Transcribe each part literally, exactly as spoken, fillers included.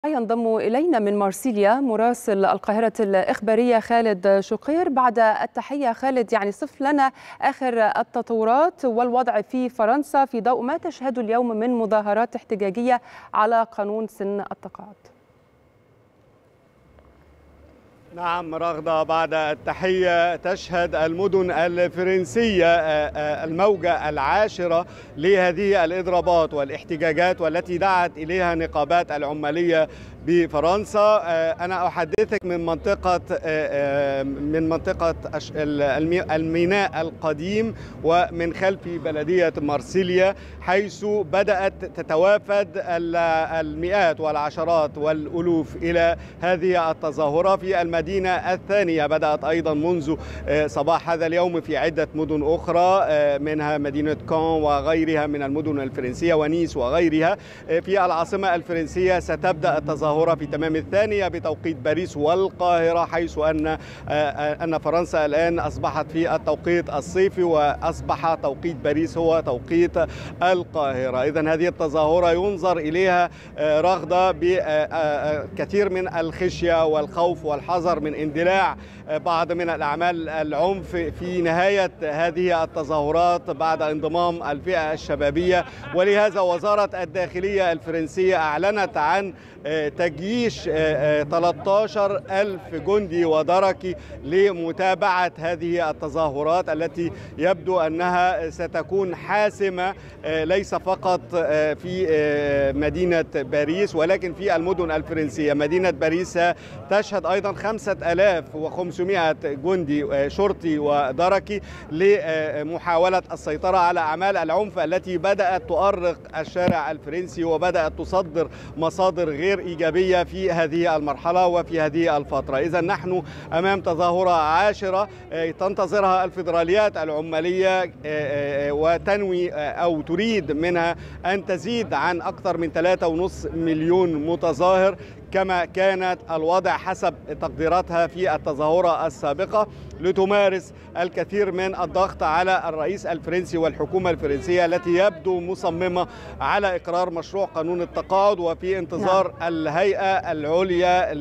ينضم إلينا من مارسيليا مراسل القاهرة الإخبارية خالد شقير. بعد التحية خالد، يعني صف لنا آخر التطورات والوضع في فرنسا في ضوء ما تشهده اليوم من مظاهرات احتجاجية على قانون سن التقاعد. نعم رغدة، بعد التحية تشهد المدن الفرنسية الموجة العاشرة لهذه الإضرابات والاحتجاجات والتي دعت إليها نقابات العمالية بفرنسا. أنا أحدثك من منطقة من منطقة الميناء القديم ومن خلف بلدية مارسيليا، حيث بدأت تتوافد المئات والعشرات والألوف إلى هذه التظاهرة. في المدينة الثانية بدأت أيضا منذ صباح هذا اليوم في عدة مدن أخرى، منها مدينة كان وغيرها من المدن الفرنسية ونيس وغيرها. في العاصمة الفرنسية ستبدأ التظاهرة في تمام الثانية بتوقيت باريس والقاهرة، حيث أن أن فرنسا الآن أصبحت في التوقيت الصيفي وأصبح توقيت باريس هو توقيت القاهرة. إذن هذه التظاهرة ينظر إليها رغدة بكثير من الخشية والخوف والحذر من اندلاع بعض من الأعمال العنف في نهاية هذه التظاهرات بعد انضمام الفئة الشبابية. ولهذا وزارة الداخلية الفرنسية أعلنت عن تجييش ثلاثة عشر ألف جندي ودركي لمتابعة هذه التظاهرات التي يبدو أنها ستكون حاسمة ليس فقط في مدينة باريس ولكن في المدن الفرنسية. مدينة باريس تشهد أيضا خمسة آلاف وخمسمائة جندي شرطي ودركي لمحاولة السيطرة على أعمال العنف التي بدأت تؤرق الشارع الفرنسي وبدأت تصدر مصادر غير إيجابية في هذه المرحلة وفي هذه الفترة. إذا نحن أمام تظاهرة عاشرة تنتظرها الفيدراليات العمالية وتنوي أو تريد منها أن تزيد عن أكثر من ثلاثة ونصف مليون متظاهر كما كانت الوضع حسب تقديراتها في التظاهرة السابقة، لتمارس الكثير من الضغط على الرئيس الفرنسي والحكومة الفرنسية التي يبدو مصممة على إقرار مشروع قانون التقاعد، وفي انتظار نعم. الهيئة العليا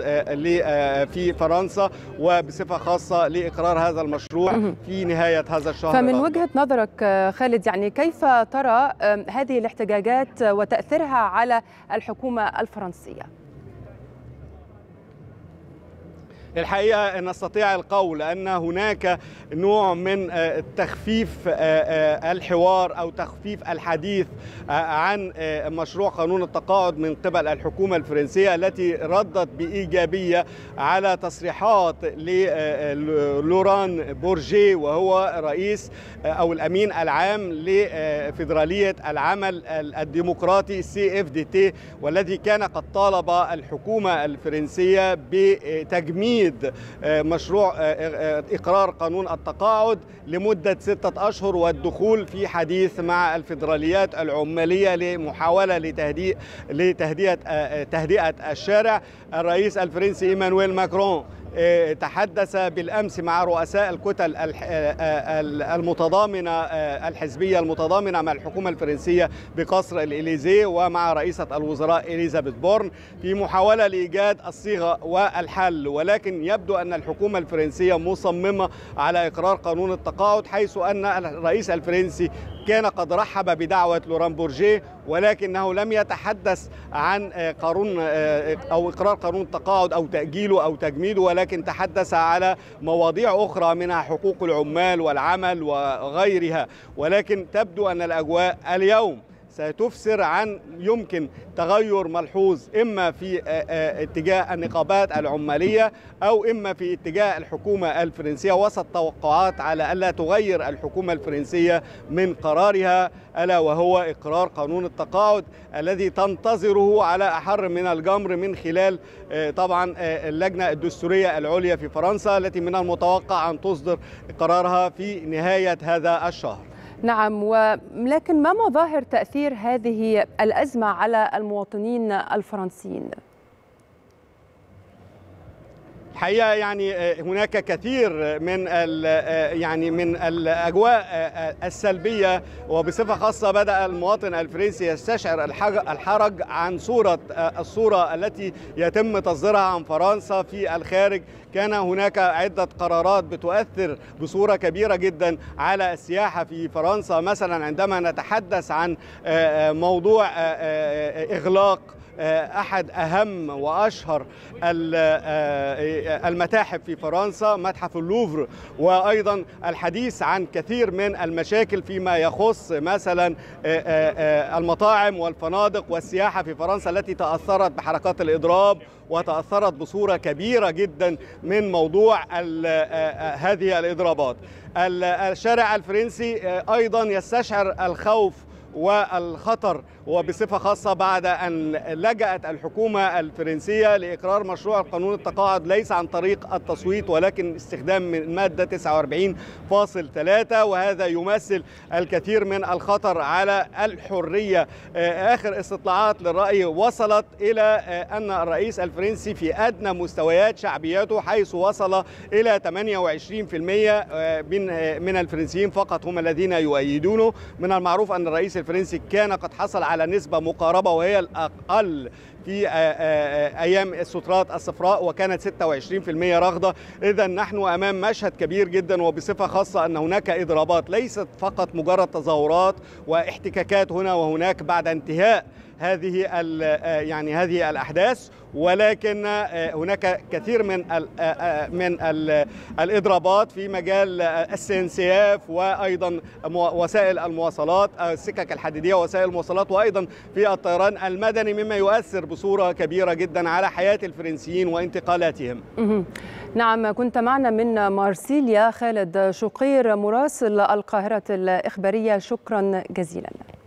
في فرنسا وبصفة خاصة لإقرار هذا المشروع في نهاية هذا الشهر. فمن وجهة نظرك خالد، يعني كيف ترى هذه الاحتجاجات وتأثيرها على الحكومة الفرنسية؟ الحقيقة نستطيع القول أن هناك نوع من تخفيف الحوار أو تخفيف الحديث عن مشروع قانون التقاعد من قبل الحكومة الفرنسية التي ردت بإيجابية على تصريحات لوران بورجي، وهو رئيس أو الأمين العام لفيدرالية العمل الديمقراطي سي اف دي تي، والذي كان قد طالب الحكومة الفرنسية بتجميد مشروع إقرار قانون التقاعد لمدة ستة أشهر والدخول في حديث مع الفيدراليات العمالية لمحاولة لتهدئة لتهدئة تهدئة الشارع. الرئيس الفرنسي إيمانويل ماكرون تحدث بالأمس مع رؤساء الكتل المتضامنة الحزبية المتضامنة مع الحكومة الفرنسية بقصر الإليزيه ومع رئيسة الوزراء إليزابيث بورن في محاولة لإيجاد الصيغة والحل، ولكن يبدو أن الحكومة الفرنسية مصممة على إقرار قانون التقاعد، حيث أن الرئيس الفرنسي كان قد رحب بدعوة لوران بورجي ولكنه لم يتحدث عن قانون أو إقرار قانون التقاعد أو تأجيله أو تجميده، ولكن تحدث على مواضيع أخرى منها حقوق العمال والعمل وغيرها. ولكن تبدو أن الأجواء اليوم ستفسر عن يمكن تغير ملحوظ إما في اتجاه النقابات العمالية أو إما في اتجاه الحكومة الفرنسية، وسط توقعات على ألا تغير الحكومة الفرنسية من قرارها ألا وهو إقرار قانون التقاعد الذي تنتظره على أحر من الجمر من خلال طبعا اللجنة الدستورية العليا في فرنسا التي من المتوقع أن تصدر قرارها في نهاية هذا الشهر. نعم، ولكن ما مظاهر تأثير هذه الأزمة على المواطنين الفرنسيين؟ الحقيقة يعني هناك كثير من يعني من الأجواء السلبية، وبصفة خاصة بدأ المواطن الفرنسي يستشعر الحرج عن صورة الصورة التي يتم تصديرها عن فرنسا في الخارج. كان هناك عدة قرارات بتؤثر بصورة كبيرة جدا على السياحة في فرنسا، مثلا عندما نتحدث عن موضوع إغلاق أحد أهم وأشهر المتاحف في فرنسا، متحف اللوفر، وأيضا الحديث عن كثير من المشاكل فيما يخص مثلا المطاعم والفنادق والسياحة في فرنسا التي تأثرت بحركات الإضراب وتأثرت بصورة كبيرة جدا من موضوع هذه الإضرابات. الشارع الفرنسي أيضا يستشعر الخوف والخطر، وبصفة خاصة بعد أن لجأت الحكومة الفرنسية لإقرار مشروع قانون التقاعد ليس عن طريق التصويت ولكن استخدام من المادة تسعة وأربعين فاصلة ثلاثة، وهذا يمثل الكثير من الخطر على الحرية. آخر استطلاعات للرأي وصلت إلى أن الرئيس الفرنسي في أدنى مستويات شعبيته، حيث وصل إلى ثمانية وعشرين بالمئة من الفرنسيين فقط هم الذين يؤيدونه. من المعروف أن الرئيس الفرنسي كان قد حصل على نسبة مقاربة وهي الأقل في أيام السترات الصفراء، وكانت ستة وعشرين بالمئة رغدة. إذا نحن أمام مشهد كبير جدا، وبصفة خاصة أن هناك إضرابات ليست فقط مجرد تظاهرات واحتكاكات هنا وهناك بعد انتهاء هذه يعني هذه الأحداث، ولكن هناك كثير من من الإضرابات في مجال السنسياف وأيضا وسائل المواصلات، السكك الحديدية ووسائل المواصلات، وأيضا في الطيران المدني، مما يؤثر بصورة كبيرة جدا على حياة الفرنسيين وانتقالاتهم. نعم، كنت معنا من مارسيليا خالد شقير مراسل القاهرة الإخبارية، شكرا جزيلا.